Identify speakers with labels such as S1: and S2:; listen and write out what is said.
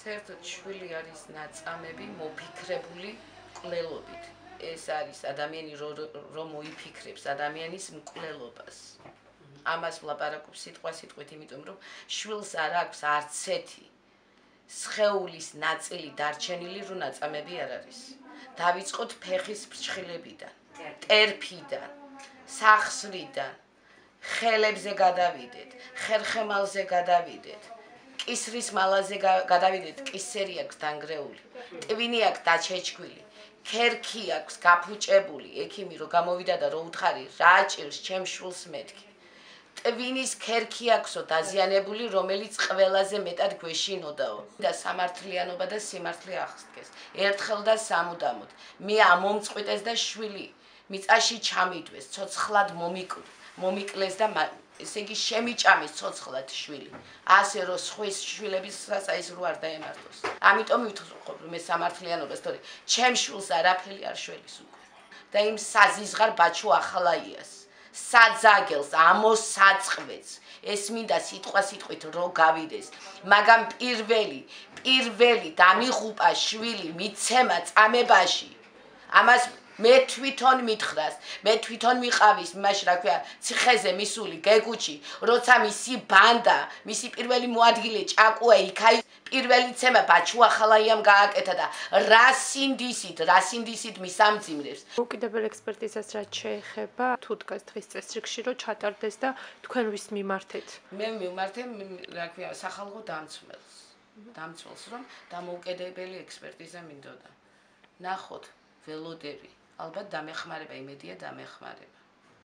S1: საერთოდ შვილი არის ნაწამები მოფიქრებული მკვლელობით. ეს არის ადამიანი რომ მოიფიქრებს ადამიანის მკვლელობას. ამას ვლაპარაკობ სიტყვით, იმიტომ რომ შვილს არ აქვს არც ერთი სხეულის ნაწილი დარჩენილი, რომ ნაწამები არ არის. დავიწყოთ ფეხის ფრჩხილებიდან, ტერფიდან, სახსრიდან, ხელებზე გადავიდეთ, ხერხემალზე გადავიდეთ. კისრის მალაზე გადავიდეთ, კისერი აქვს დანგრეული, ტვინი აქვს დაჩეჩქვილი, ქერქი აქვს გაფუჭებული, ექიმი რო გამოვიდა და რო უთხარი, რა ჭირს ჩემ შვილს მეთქი. ტვინის ქერქი აქვსო დაზიანებული, რომელიც ყველაზე მეტად გვეშინოდაო და სამართლიანობა და სიმართლე აღსდგეს. ერთხელ და სამუდამოდ. მე ამომწყვიტეს და შვილი მიწაში ჩამიდვეს, ცოცხლად მომიკლეს და ესე იგი შემიჭამეს ცოცხლად შვილი. ასე რომ სხვის შვილებისაც ეს რო არ დაემართოს. ამიტომ ვიტყობ რომ ეს სამართლიანობას, თორე ჩემ შვილს არაფერი არ შველის უკვე. და იმ საზიზღარ ბაჩუ ახალაიას, საძაგელს, ამოსაწყვეც, ეს მინდა სიტყვით რო გავიდეს. მაგრამ პირველი დამიღუპა შვილი მიცემა წამებაში. ამას მე თვითონ მითხრას, მე თვითონ მიყავის იმაში, რა ქვია, ციხეზე მისული გეგუჩი, როცა მისი ბანდა, მისი პირველი მოადგილე ჭაკუა იქაი პირველი ცემა ბაჩუ ახალაიამ გააკეთა და რა სინდისით მის ამძიმრებს.
S2: უკიდებელ ექსპერტიზას რაც შეეხება, თუ დგას დღის წესრიგში, რომ ჩატარდეს და თქვენ ვის მიმართეთ?
S1: მე მიმართე, რა ქვია, სახალხო დამცველს, რომ დამოუკიდებელი ექსპერტიზა მინდოდა. ნახოთ, ველოდები. ალბათ დამეხმარება, იმედია დამეხმარება.